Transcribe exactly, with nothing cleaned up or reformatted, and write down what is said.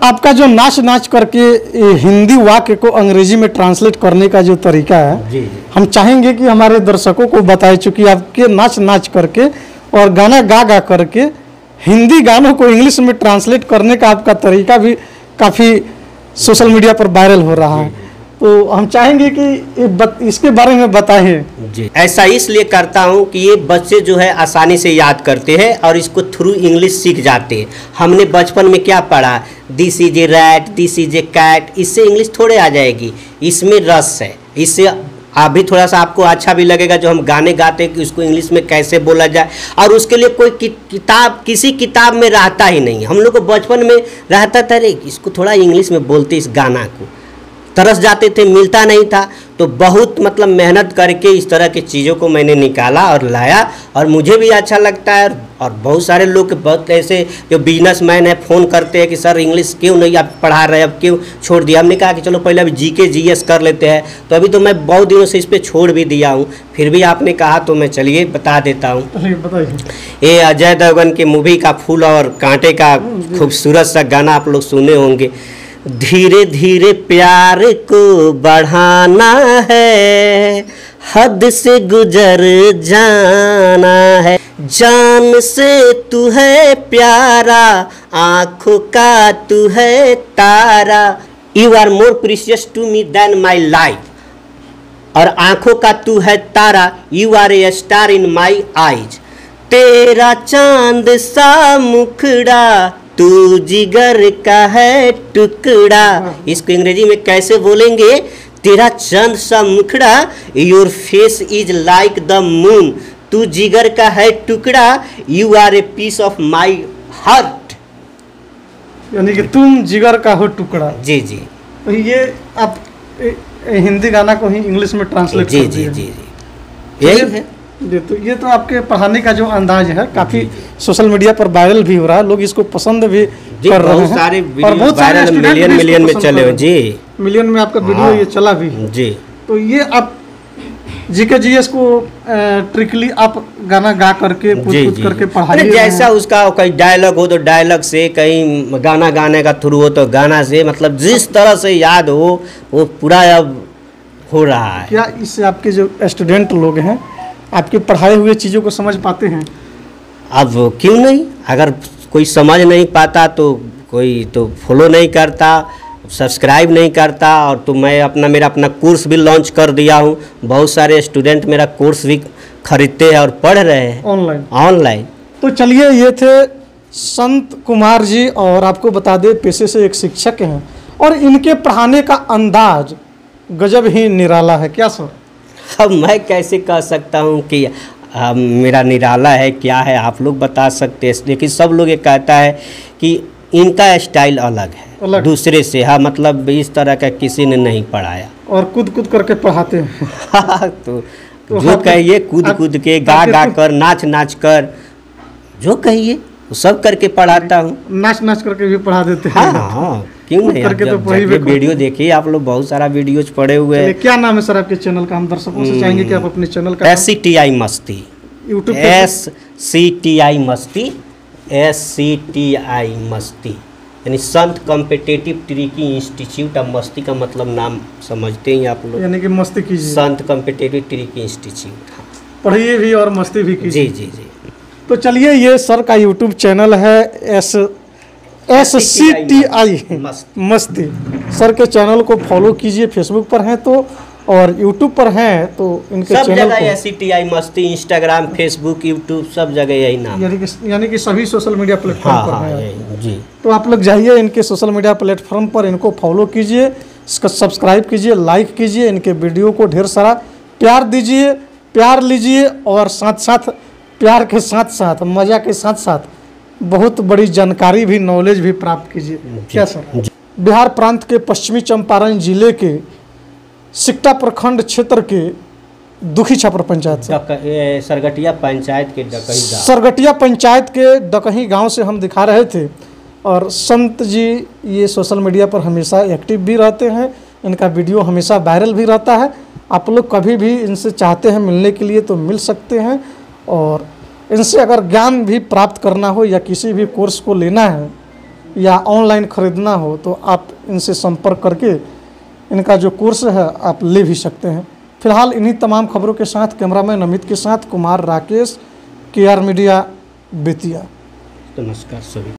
आपका जो नाच नाच करके हिंदी वाक्य को अंग्रेजी में ट्रांसलेट करने का जो तरीका है, जी, जी। हम चाहेंगे कि हमारे दर्शकों को बताए, चूँकि आपके नाच नाच करके और गाना गा गा करके हिंदी गानों को इंग्लिश में ट्रांसलेट करने का आपका तरीका भी काफ़ी सोशल मीडिया पर वायरल हो रहा है, तो हम चाहेंगे कि इसके बारे में बताएं। जी, ऐसा इसलिए करता हूं कि ये बच्चे जो है आसानी से याद करते हैं और इसको थ्रू इंग्लिश सीख जाते हैं। हमने बचपन में क्या पढ़ा, this is a rat, this is a cat, इससे इंग्लिश थोड़े आ जाएगी, इसमें रस है। इससे अभी थोड़ा सा आपको अच्छा भी लगेगा जो हम गाने गाते हैं कि उसको इंग्लिश में कैसे बोला जाए, और उसके लिए कोई कि, किताब किसी किताब में रहता ही नहीं। हम लोग को बचपन में रहता था, रे इसको थोड़ा इंग्लिश में बोलते, इस गाना को तरस जाते थे, मिलता नहीं था। तो बहुत मतलब मेहनत करके इस तरह की चीज़ों को मैंने निकाला और लाया, और मुझे भी अच्छा लगता है। और बहुत सारे लोग, बहुत ऐसे जो बिजनेसमैन है, फ़ोन करते हैं कि सर इंग्लिश क्यों नहीं आप पढ़ा रहे, अब क्यों छोड़ दिया। हमने कहा कि चलो पहले अभी जीके जीएस कर लेते हैं, तो अभी तो मैं बहुत दिनों से इस पर छोड़ भी दिया हूँ, फिर भी आपने कहा तो मैं चलिए बता देता हूँ। ये अजय देवगन की मूवी का फूल और कांटे का खूबसूरत सा गाना आप लोग सुने होंगे। धीरे धीरे प्यार को बढ़ाना है, हद से गुजर जाना है, जान से तू है प्यारा, आँखों का तू है तारा, you are more precious to me than my life, और आँखों का तू है तारा, you are a star in my eyes, तेरा चांद सा मुखड़ा, तू जिगर का है टुकड़ा। इसको अंग्रेजी में कैसे बोलेंगे, तेरा चंद सा मुखड़ा, your face is like the moon, तू जिगर का है टुकड़ा, you are a piece of my heart. यानी कि तुम जिगर का हो टुकड़ा। जी जी, तो ये आप हिंदी गाना को ही इंग्लिश में ट्रांसलेट जी जी जी जी यही है। तो ये तो आपके पढ़ाने का जो अंदाज है काफी सोशल मीडिया पर वायरल भी हो रहा है, लोग इसको पसंद भी कर रहे हैं, सारे और बहुत सारे मिलियन मिलियन में चले हो जी, मिलियन में आपका वीडियो हाँ, ये चला भी जी। तो ये आप जीके जीएस को ट्रिकली आप गाना गा करके पूछ पूछ करके पढ़ाइए, जैसा उसका कहीं डायलॉग हो तो डायलॉग से, कहीं गाना गाने का थ्रू हो तो गाना से, मतलब जिस तरह से याद हो वो पूरा अब हो रहा है। क्या इससे आपके जो स्टूडेंट लोग हैं आपके पढ़ाए हुए चीज़ों को समझ पाते हैं? अब क्यों नहीं, अगर कोई समझ नहीं पाता तो कोई तो फॉलो नहीं करता, सब्सक्राइब नहीं करता। और तो मैं अपना मेरा अपना कोर्स भी लॉन्च कर दिया हूँ, बहुत सारे स्टूडेंट मेरा कोर्स भी खरीदते हैं और पढ़ रहे हैं ऑनलाइन ऑनलाइन तो चलिए, ये थे संत कुमार जी, और आपको बता दें पेशे से एक शिक्षक हैं, और इनके पढ़ाने का अंदाज गजब ही निराला है। क्या सर? अब मैं कैसे कह सकता हूँ कि आ, मेरा निराला है क्या है, आप लोग बता सकते हैं, लेकिन सब लोग ये कहता है कि इनका स्टाइल अलग है अलग। दूसरे से। हाँ, मतलब इस तरह का किसी ने नहीं पढ़ाया, और कूद कूद करके पढ़ाते हैं। तो, तो जो कहिए कूद कूद के, गा गा कर, नाच नाच कर, जो कहिए सब करके पढ़ाता हूँ। नाच नाच करके भी पढ़ा देते हैं। हाँ हाँ, क्यों नहीं, करके तो वीडियो देखिए आप लोग, बहुत सारा वीडियोज पड़े हुए हैं। क्या नाम है सर आपके चैनल का? हम दर्शकों से चाहेंगे कि आप अपने चैनल का एस सी टी आई मस्ती, YouTube S C T I मस्ती, एस सी टी आई मस्ती, यानी संत कॉम्पिटिटिव ट्रिकी इंस्टीट्यूट। अब मस्ती का मतलब नाम समझते हैं आप लोग, यानी कि मस्ती कीजिए, संत कॉम्पिटिटिव ट्रिकी इंस्टीट्यूट। पढ़िए भी और मस्ती भी कीजिए। जी जी जी। तो चलिए, ये सर का यूट्यूब चैनल है S S C T I मस्ती। सर के चैनल को फॉलो कीजिए, फेसबुक पर हैं तो, और यूट्यूब पर हैं तो इनके सब चैनल को एस सी टी आई मस्ती, इंस्टाग्राम, फेसबुक, यूट्यूब, सब जगह यही नाम, यानी कि यानी कि सभी सोशल मीडिया प्लेटफॉर्म हाँ, पर हाँ, हैं जी। तो आप लोग जाइए इनके सोशल मीडिया प्लेटफॉर्म पर, इनको फॉलो कीजिए, इसका सब्सक्राइब कीजिए, लाइक कीजिए, इनके वीडियो को ढेर सारा प्यार दीजिए, प्यार लीजिए, और साथ साथ प्यार के साथ साथ मज़ा के साथ साथ बहुत बड़ी जानकारी भी, नॉलेज भी प्राप्त कीजिए। क्या सर? बिहार प्रांत के पश्चिमी चंपारण जिले के सिकटा प्रखंड क्षेत्र के दुखी छापर पंचायत से, सरगटिया पंचायत के डकही सरगटिया पंचायत के डकही गांव से हम दिखा रहे थे। और संत जी ये सोशल मीडिया पर हमेशा एक्टिव भी रहते हैं, इनका वीडियो हमेशा वायरल भी रहता है। आप लोग कभी भी इनसे चाहते हैं मिलने के लिए तो मिल सकते हैं, और इनसे अगर ज्ञान भी प्राप्त करना हो या किसी भी कोर्स को लेना है या ऑनलाइन ख़रीदना हो तो आप इनसे संपर्क करके इनका जो कोर्स है आप ले भी सकते हैं। फिलहाल इन्हीं तमाम खबरों के साथ कैमरामैन अमित के साथ कुमार राकेश, के आर मीडिया बेतिया। नमस्कार सभी।